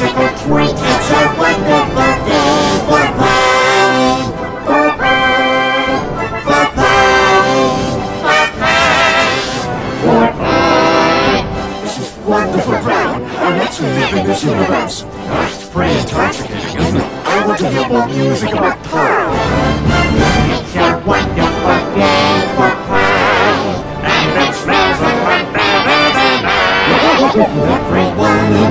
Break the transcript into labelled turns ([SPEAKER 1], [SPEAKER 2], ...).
[SPEAKER 1] whimsical tweet. It's a wonderful day for Pine. For Pine. For Pine. For Pine. This is wonderful ground. And let's live in this universe. That's pretty intoxicating, isn't it? I want to hear more music about Pine. It's a wonderful day for Pine. And it smells like better than I. Everyone